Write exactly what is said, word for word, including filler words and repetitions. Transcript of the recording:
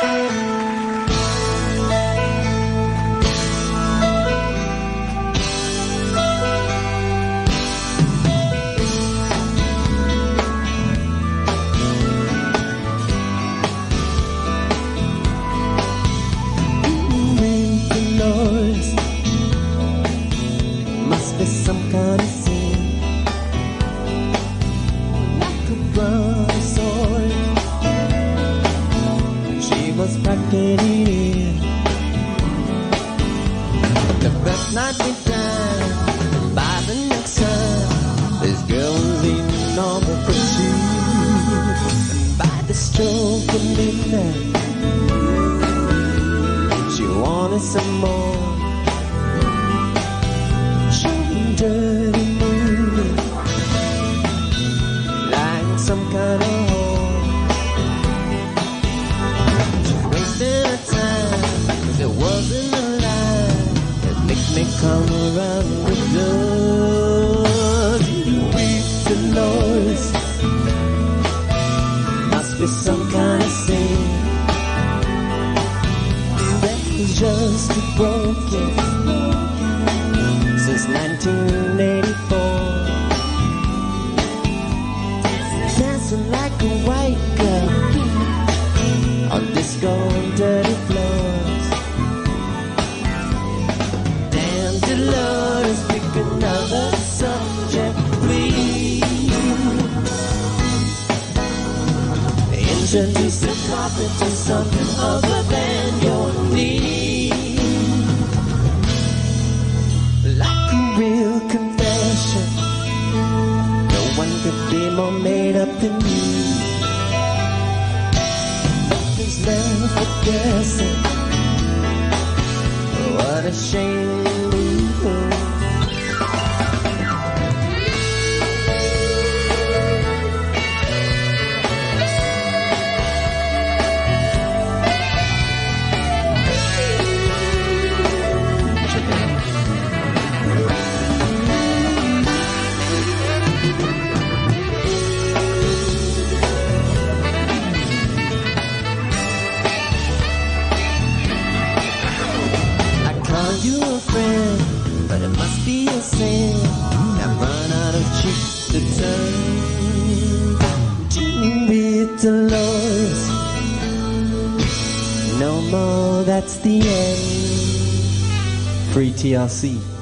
Some kind of scene, like a brown sword, she was packing it in. The first night we dined, by the next time, this girl was eating all the pursuit. And by the stroke of midnight, she wanted some more. Dirty movie, like some kind of whore. She's wasting her time, cause it wasn't a lie that makes me come around the doors. You weep, Delores, must be some kind of sin that was just too broken since nineteen eighty-four. Dancing like a white girl on disco and dirty floors. Damn, Delores, pick another subject, please. Introduce the topic to something other than your need. Like a real confession, no one could be more made up than you. Nothing's left for guessing. What a shame. You a friend, but it must be a sin. I've run out of cheeks to turn. Jimmy Delores, no more, that's the end. Free T L C.